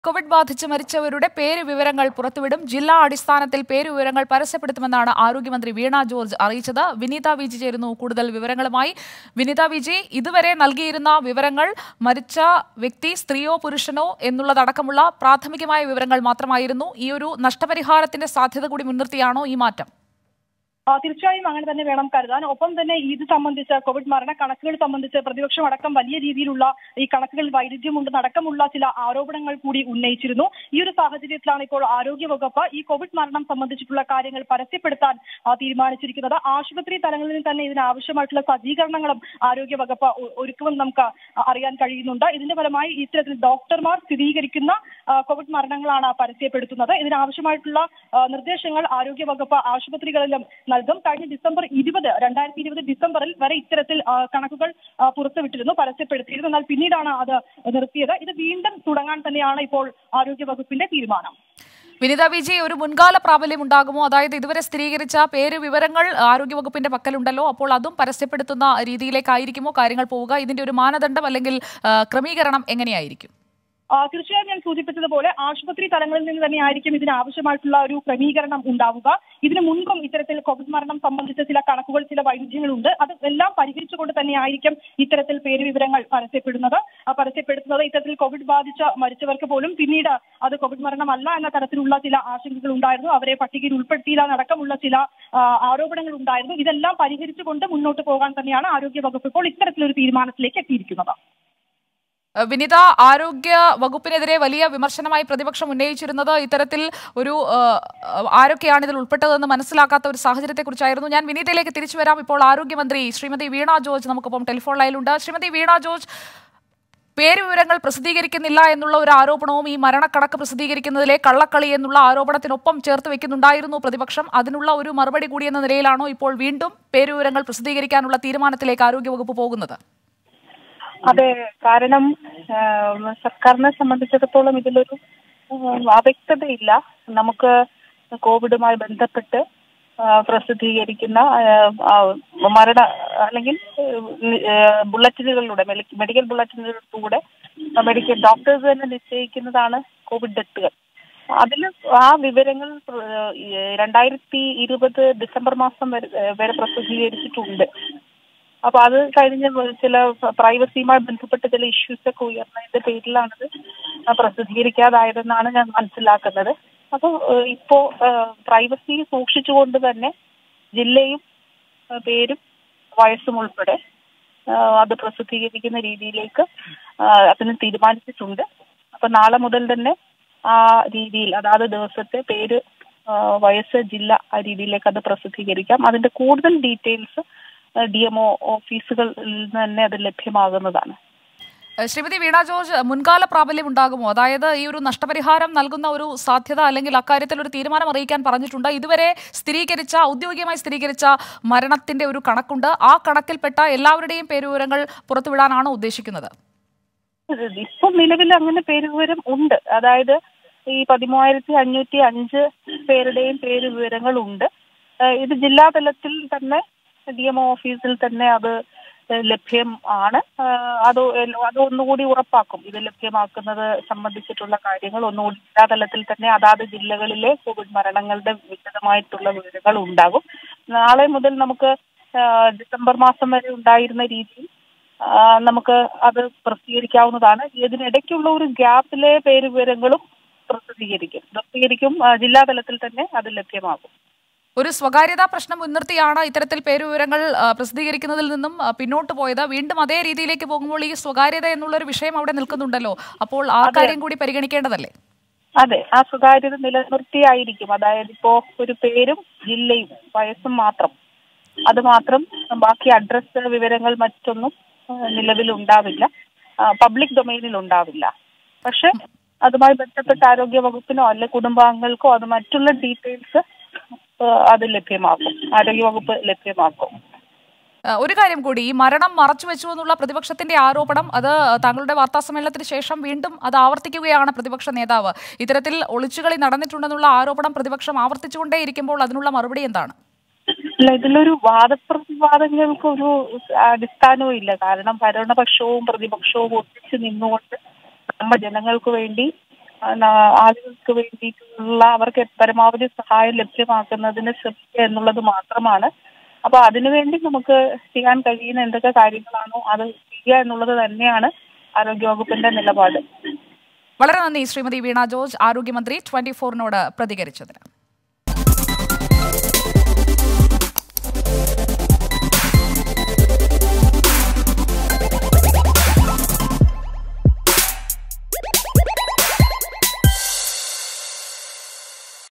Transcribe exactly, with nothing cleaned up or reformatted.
Covid ബാധിച്ച് മരിച്ചവരുടെ പേര് വിവരങ്ങൾ പുറത്തുവിടും. ജില്ലാ അടിസ്ഥാനത്തിൽ പേരുവിവരങ്ങൾ പരസ്യപ്പെടുത്തുമെന്നാണ് ആരോഗ്യമന്ത്രി വീണ ജോർജ് അറിയിച്ചത്. വിനീത വിജി ചേരുന്നു കൂടുതൽ വിവരങ്ങളുമായി. വിനീത വിജി, ഇതുവരെ നൽകിയിരുന്ന വിവരങ്ങൾ മരിച്ച വ്യക്തി സ്ത്രീയോ പുരുഷനോ എന്നുള്ളതടക്കമുള്ള പ്രാഥമികമായ വിവരങ്ങൾ മാത്രമായിരുന്നു. ഈ ഒരു നഷ്ടപരിഹാരത്തിന്റെ സാധ്യത കൂടി മുൻനിർത്തിയാണോ ഈ മാറ്റം? തീർച്ചയായും അങ്ങനെ തന്നെ വേണം കരുതാൻ. ഒപ്പം തന്നെ ഇത് സംബന്ധിച്ച് കോവിഡ് മരണ കണക്കുകൾ സംബന്ധിച്ച് പ്രതിപക്ഷം അടക്കം വലിയ രീതിയിലുള്ള ഈ കണക്കുകളിൽ വൈരുദ്ധ്യമുണ്ടെന്ന് അടക്കമുള്ള ചില ആരോപണങ്ങൾ കൂടി ഉന്നയിച്ചിരുന്നു. ഈ ഒരു സാഹചര്യത്തിലാണ് ഇപ്പോൾ ആരോഗ്യവകുപ്പ് ഈ കോവിഡ് മരണം സംബന്ധിച്ചിട്ടുള്ള കാര്യങ്ങൾ പരസ്യപ്പെടുത്താൻ തീരുമാനിച്ചിരിക്കുന്നത്. ആശുപത്രി തലങ്ങളിൽ തന്നെ ഇതിനാവശ്യമായിട്ടുള്ള സജ്ജീകരണങ്ങളും ആരോഗ്യവകുപ്പ് ഒരുക്കുമെന്ന് നമുക്ക് അറിയാൻ കഴിയുന്നുണ്ട്. ഇതിന്റെ ഫലമായി ഇത്തരത്തിൽ ഡോക്ടർമാർ സ്ഥിരീകരിക്കുന്ന കോവിഡ് മരണങ്ങളാണ് പരസ്യപ്പെടുത്തുന്നത്. ഇതിനാവശ്യമായിട്ടുള്ള നിർദ്ദേശങ്ങൾ ആരോഗ്യവകുപ്പ് ആശുപത്രികളിലും നൽകും. കഴിഞ്ഞ ഡിസംബർ ഇരുപത് രണ്ടായിരത്തി ഇരുപത് ഡിസംബറിൽ വരെ ഇത്തരത്തിൽ കണക്കുകൾ പുറത്തുവിട്ടിരുന്നു, പരസ്യപ്പെടുത്തിയിരുന്നു. എന്നാൽ പിന്നീടാണ് അത് നിർത്തിയത്. ഇത് വീണ്ടും തുടങ്ങാൻ തന്നെയാണ് ഇപ്പോൾ ആരോഗ്യവകുപ്പിന്റെ തീരുമാനം. വിനിത വിജി, ഒരു മുൻകാല പ്രാബല്യം ഉണ്ടാകുമോ? അതായത് ഇതുവരെ സ്ഥിരീകരിച്ച പേര് വിവരങ്ങൾ ആരോഗ്യവകുപ്പിന്റെ പക്കലുണ്ടല്ലോ, അപ്പോൾ അതും പരസ്യപ്പെടുത്തുന്ന രീതിയിലേക്കായിരിക്കുമോ കാര്യങ്ങൾ പോവുക? ഇതിന്റെ ഒരു മാനദണ്ഡം അല്ലെങ്കിൽ ക്രമീകരണം എങ്ങനെയായിരിക്കും? തീർച്ചയായും ഞാൻ സൂചിപ്പിച്ചതുപോലെ ആശുപത്രി തലങ്ങളിൽ നിന്ന് തന്നെ ആയിരിക്കും ഇതിനാവശ്യമായിട്ടുള്ള ഒരു ക്രമീകരണം ഉണ്ടാവുക. ഇതിനു മുൻപും ഇത്തരത്തിൽ കോവിഡ് മരണം സംബന്ധിച്ച ചില കണക്കുകൾ, ചില വൈരുദ്ധ്യങ്ങളുണ്ട്. അത് എല്ലാം പരിഹരിച്ചുകൊണ്ട് തന്നെ ആയിരിക്കും ഇത്തരത്തിൽ പേര് വിവരങ്ങൾ പരസ്യപ്പെടുന്നത് പരസ്യപ്പെടുത്തുന്നത് ഇത്തരത്തിൽ കോവിഡ് ബാധിച്ച മരിച്ചവർക്ക് പോലും പിന്നീട് അത് കോവിഡ് മരണമല്ല എന്ന തരത്തിലുള്ള ചില ആശങ്കകൾ ഉണ്ടായിരുന്നു. അവരെ പട്ടികയിൽ ഉൾപ്പെടുത്തിയില്ലെന്നടക്കമുള്ള ചില ആരോപണങ്ങൾ ഉണ്ടായിരുന്നു. ഇതെല്ലാം പരിഹരിച്ചുകൊണ്ട് മുന്നോട്ട് പോകാൻ തന്നെയാണ് ആരോഗ്യവകുപ്പ് ഇപ്പോൾ ഇത്തരത്തിലൊരു തീരുമാനത്തിലേക്ക് എത്തിയിരിക്കുന്നത്. വിനിത, ആരോഗ്യ വകുപ്പിനെതിരെ വലിയ വിമർശനമായി പ്രതിപക്ഷം ഉന്നയിച്ചിരുന്നത് ഇത്തരത്തിൽ ഒരു ആരൊക്കെയാണ് ഇതിൽ ഉൾപ്പെട്ടതെന്ന് മനസ്സിലാക്കാത്ത ഒരു സാഹചര്യത്തെക്കുറിച്ചായിരുന്നു. ഞാൻ വിനീതയിലേക്ക് തിരിച്ചു വരാം. ഇപ്പോൾ ആരോഗ്യമന്ത്രി ശ്രീമതി വീണ ജോർജ് നമുക്കൊപ്പം ടെലിഫോൺ ലൈനിലുണ്ട്. ശ്രീമതി വീണ ജോർജ്, പേരുവിവരങ്ങൾ പ്രസിദ്ധീകരിക്കുന്നില്ല എന്നുള്ള ഒരു ആരോപണവും ഈ മരണക്കണക്ക് പ്രസിദ്ധീകരിക്കുന്നതിലെ കള്ളക്കളി എന്നുള്ള ആരോപണത്തിനൊപ്പം ചേർത്ത് വെക്കുന്നുണ്ടായിരുന്നു പ്രതിപക്ഷം. അതിനുള്ള ഒരു മറുപടി കൂടി എന്ന നിലയിലാണോ ഇപ്പോൾ വീണ്ടും പേരുവിവരങ്ങൾ പ്രസിദ്ധീകരിക്കാനുള്ള തീരുമാനത്തിലേക്ക് ആരോഗ്യവകുപ്പ് പോകുന്നത്? അതെ, കാരണം സർക്കാരിനെ സംബന്ധിച്ചിടത്തോളം ഇതിലൊരു അവ്യക്തതയില്ല. നമുക്ക് കോവിഡുമായി ബന്ധപ്പെട്ട് പ്രസിദ്ധീകരിക്കുന്ന മരണ അല്ലെങ്കിൽ ബുള്ളറ്റിനുകളിലൂടെ മെഡിക്കൽ ബുള്ളറ്റിനുകളിലൂടെ മെഡിക്കൽ ഡോക്ടേഴ്സ് തന്നെ നിശ്ചയിക്കുന്നതാണ് കോവിഡ് ഡെത്തുകൾ. അതിൽ ആ വിവരങ്ങൾ രണ്ടായിരത്തി ഇരുപത് ഡിസംബർ മാസം വരെ വരെ പ്രസിദ്ധീകരിച്ചിട്ടുണ്ട്. അപ്പൊ അത് കഴിഞ്ഞ ചില പ്രൈവസിയുമായി ബന്ധപ്പെട്ട ചില ഇഷ്യൂസ് ഒക്കെ ഉയർന്നതിന്റെ പേരിലാണത് പ്രസിദ്ധീകരിക്കാതായതെന്നാണ് ഞാൻ മനസ്സിലാക്കുന്നത്. അപ്പൊ ഇപ്പോ പ്രൈവസി സൂക്ഷിച്ചുകൊണ്ട് തന്നെ ജില്ലയും പേരും വയസ്സും ഉൾപ്പെടെ അത് പ്രസിദ്ധീകരിക്കുന്ന രീതിയിലേക്ക് അതിന് തീരുമാനിച്ചിട്ടുണ്ട്. അപ്പൊ നാളെ മുതൽ തന്നെ ആ രീതിയിൽ അതാത് ദിവസത്തെ പേര്, വയസ്സ്, ജില്ല ആ രീതിയിലേക്ക് അത് പ്രസിദ്ധീകരിക്കാം. അതിന്റെ കൂടുതൽ ഡീറ്റെയിൽസ് ഡി എം ഒ ഓഫീസുകളിൽ തന്നെ അത് ലഭ്യമാകുന്നതാണ്. ശ്രീമതി വീണ ജോർജ്, മുൻകാല പ്രാബല്യം ഉണ്ടാകുമോ? അതായത് ഈ ഒരു നഷ്ടപരിഹാരം നൽകുന്ന ഒരു സാധ്യത അല്ലെങ്കിൽ അക്കാര്യത്തിൽ ഒരു തീരുമാനം അറിയിക്കാൻ പറഞ്ഞിട്ടുണ്ട്. ഇതുവരെ സ്ഥിരീകരിച്ച ഔദ്യോഗികമായി സ്ഥിരീകരിച്ച മരണത്തിന്റെ ഒരു കണക്കുണ്ട്. ആ കണക്കിൽപ്പെട്ട എല്ലാവരുടെയും പേരുവിവരങ്ങൾ പുറത്തുവിടാനാണോ ഉദ്ദേശിക്കുന്നത്? ഇപ്പം നിലവിൽ അങ്ങനെ പേരുവിവരം ഉണ്ട്. അതായത് ഈ പതിമൂവായിരത്തി അഞ്ഞൂറ്റി അഞ്ച് പേരുടെയും പേരുവിവരങ്ങൾ ഉണ്ട്. ഇത് ജില്ലാതലത്തിൽ തന്നെ ഡി എം ഒ ഓഫീസിൽ തന്നെ അത് ലഭ്യം ആണ്. അത് അതൊന്നുകൂടി ഉറപ്പാക്കും. ഇത് ലഭ്യമാക്കുന്നത് സംബന്ധിച്ചിട്ടുള്ള കാര്യങ്ങൾ ഒന്നുകൂടി ജില്ലാതലത്തിൽ തന്നെ അതാത് ജില്ലകളിലെ കോവിഡ് മരണങ്ങളുടെ വിശദമായിട്ടുള്ള വിവരങ്ങൾ ഉണ്ടാകും. നാളെ മുതൽ നമുക്ക് ഡിസംബർ മാസം വരെ ഉണ്ടായിരുന്ന രീതിയിൽ നമുക്ക് അത് പ്രസിദ്ധീകരിക്കാവുന്നതാണ്. ഇതിനിടയ്ക്കുള്ള ഒരു ഗ്യാപ്പിലെ പേരുവിവരങ്ങളും പ്രസിദ്ധീകരിക്കും പ്രസിദ്ധീകരിക്കും ജില്ലാതലത്തിൽ തന്നെ അത് ലഭ്യമാകും. ഒരു സ്വകാര്യതാ പ്രശ്നം മുൻനിർത്തിയാണ് ഇത്തരത്തിൽ പേരുവിവരങ്ങൾ പ്രസിദ്ധീകരിക്കുന്നതിൽ നിന്നും പിന്നോട്ട് പോയത്. വീണ്ടും അതേ രീതിയിലേക്ക് പോകുമ്പോൾ ഈ സ്വകാര്യത എന്നുള്ളൊരു വിഷയം അവിടെ നിൽക്കുന്നുണ്ടല്ലോ. അപ്പോൾ ആ കാര്യം കൂടി പരിഗണിക്കേണ്ടതല്ലേ? അതെ, ആ സ്വകാര്യത നിലനിർത്തിയായിരിക്കും. അതായത് ഇപ്പോ ഒരു പേരും ജില്ലയും വയസ്സും മാത്രം, അത് മാത്രം, ബാക്കി അഡ്രസ് വിവരങ്ങൾ മറ്റൊന്നും നിലവിലുണ്ടാവില്ല, പബ്ലിക് ഡൊമൈനിൽ ഉണ്ടാവില്ല. പക്ഷെ അതുമായി ബന്ധപ്പെട്ട ആരോഗ്യ വകുപ്പിനോ അല്ലെ കുടുംബാംഗങ്ങൾക്കോ അത് മറ്റുള്ള ഡീറ്റെയിൽസ് അത് ലഭ്യമാക്കും, ആരോഗ്യവകുപ്പ് ലഭ്യമാക്കും. ഒരു കാര്യം കൂടി, ഈ മരണം മറച്ചു വെച്ചു എന്നുള്ള പ്രതിപക്ഷത്തിന്റെ ആരോപണം, അത് താങ്കളുടെ വാർത്താ സമ്മേളനത്തിന് ശേഷം വീണ്ടും അത് ആവർത്തിക്കുകയാണ് പ്രതിപക്ഷ നേതാവ്. ഇത്തരത്തിൽ ഒളിച്ചുകളി നടന്നിട്ടുണ്ടെന്നുള്ള ആരോപണം പ്രതിപക്ഷം ആവർത്തിച്ചുകൊണ്ടേയിരിക്കുമ്പോൾ അതിനുള്ള മറുപടി എന്താണ്? അല്ല, ഇതിലൊരു വാദപ്രതിവാദങ്ങൾക്ക് ഒരു അടിസ്ഥാനവും ഇല്ല. കാരണം ഭരണപക്ഷവും പ്രതിപക്ഷവും ഒന്നിച്ച് നിന്നുകൊണ്ട് നമ്മ ജനങ്ങൾക്ക് വേണ്ടി ആളുകൾക്ക് വേണ്ടിയിട്ടുള്ള അവർക്ക് പരമാവധി സഹായം ലഭ്യമാക്കുന്നതിന് ശ്രമിക്കുക എന്നുള്ളത് മാത്രമാണ്. അപ്പൊ അതിനുവേണ്ടി നമുക്ക് ചെയ്യാൻ കഴിയുന്ന എന്തൊക്കെ കാര്യങ്ങളാണോ അത് ചെയ്യുക എന്നുള്ളത് തന്നെയാണ് ആരോഗ്യവകുപ്പിന്റെ നിലപാട്. വളരെ നന്ദി ശ്രീമതി വീണ ജോർജ്, ആരോഗ്യമന്ത്രി ട്വന്റി ഫോറിനോട് പ്രതികരിച്ചതിന്.